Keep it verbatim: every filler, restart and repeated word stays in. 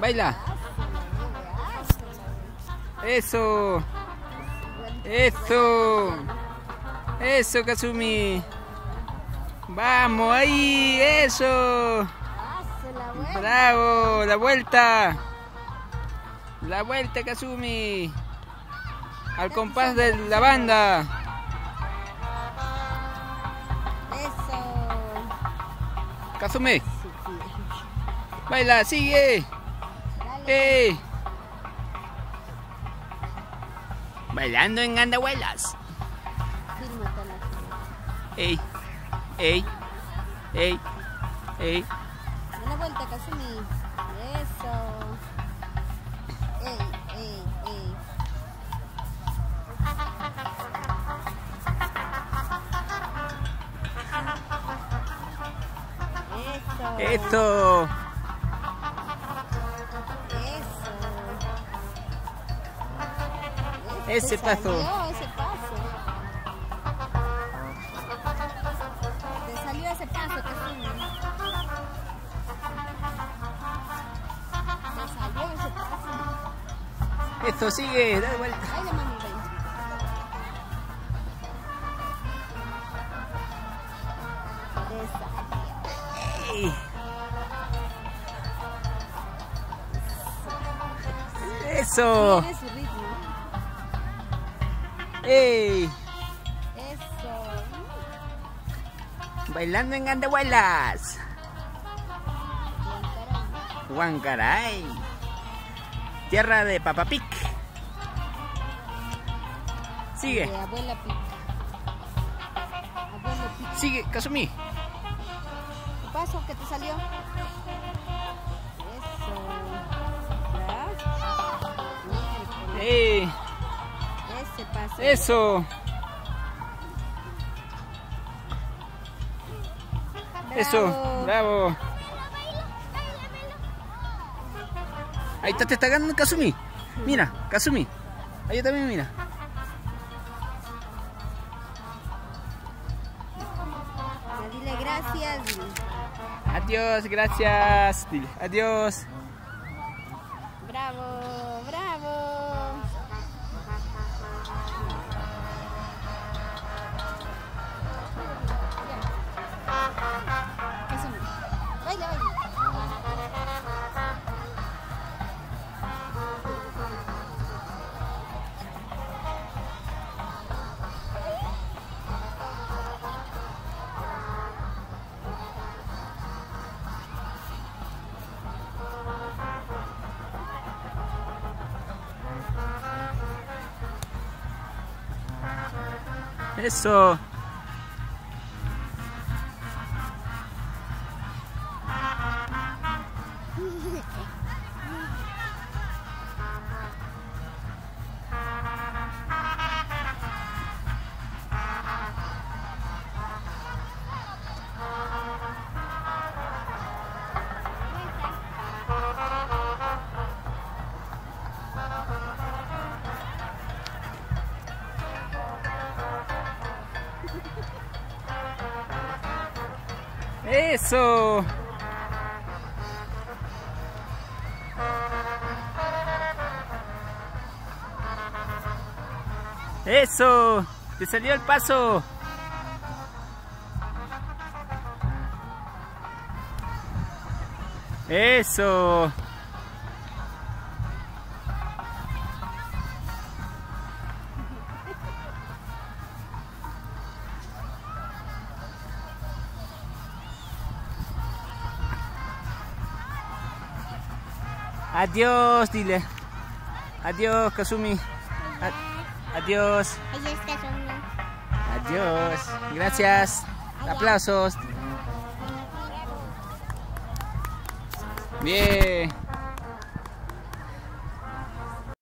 Baila. Eso. Eso. Eso, Kazumi. Vamos, ahí. Eso. Bravo. La vuelta. La vuelta, Kazumi. Al compás de la banda. Eso. Kazumi. Baila, sigue. ¡Ey! Bailando en Andahuelas. ¡Ey! ¡Ey! ¡Ey! ¡Ey! Una vuelta, Kazumi. Eso. ¡Ey! ¡Ey! ¡Ey! Eso. ¡Esto! Ese paso. Salió ese paso. Te salió ese paso, Kazumi. Te salió ese paso. Esto sigue, da vuelta. Ay, la mami, ven. ¡Ey! Eso. Tiene su ritmo. ¡Ey! Eso. Bailando en Andahuelas. Huancaray. Tierra de Papa Pig. Sigue. De abuela Pig. Abuela Pig. Sigue, Kazumi. ¿Qué pasó? ¿Qué te salió? Eso. ¿Verdad? ¡Ey! Ese paso. Eso. Bravo. Eso. Bravo. Ahí está, te está ganando Kazumi. Mira, Kazumi. Ahí también, mira. Dile gracias. Dile. Adiós, gracias. Dile, adiós. Bravo, bravo. Kazumi, baila, baila. Eso. Eso. Eso. Te salió el paso. Eso. Adiós, dile. Adiós, Kazumi. A- adiós. Adiós, Kazumi. Adiós. Gracias. Aplausos. Bien.